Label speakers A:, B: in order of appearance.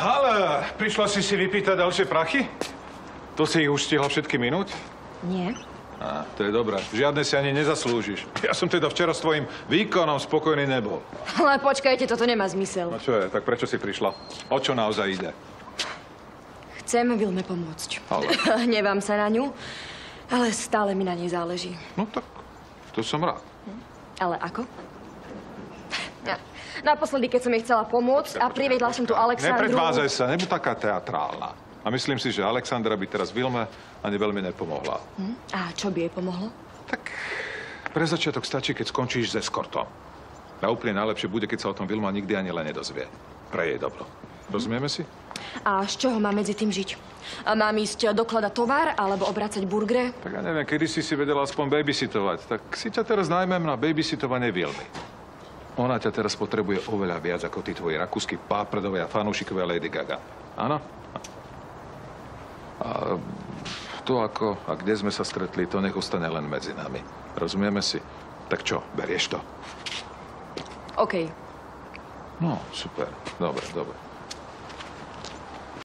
A: Ale prišla si vypýtať ďalšie prachy? To si ich už stihla všetky minúť?
B: Nie.
A: Á, to je dobré. Žiadne si ani nezaslúžiš. Ja som teda včera s tvojím výkonom spokojný nebol.
B: Ale počkajte, toto nemá zmysel.
A: No čo je, tak prečo si prišla? O čo naozaj ide?
B: Chcem Vilme pomôcť.
A: Ale?
B: Hnevám sa na ňu, ale stále mi na nej záleží.
A: No tak, to som rád.
B: Ale ako? Naposledy, keď som jej chcela pomôcť a priviedla som tu Alexandru...
A: Nepredvádzaj sa, nebuď taká teatrálna. A myslím si, že Alexandra by teraz Vilme ani veľmi nepomohla.
B: A čo by jej pomohlo?
A: Tak pre začiatok stačí, keď skončíš s eskortom. A úplne najlepšie bude, keď sa o tom Vilma nikdy ani len nedozvie. Pre jej dobro. Rozumieme si?
B: A z čoho mám medzi tým žiť? A mám ísť dokladať tovar alebo obracať burgere?
A: Tak ja neviem, kedy si vedela aspoň babysitovať. Tak si ťa teraz najmem na babysitovanie Vilmy. Ona ťa teraz potrebuje oveľa viac ako tí tvoji rakúsky páprdovia a fanúšikovia Lady Gaga. Áno? A to ako a kde sme sa stretli, to nech ostane len medzi nami. Rozumieme si? Tak čo, berieš to?
B: OK.
A: No, super. Dobre, dobre.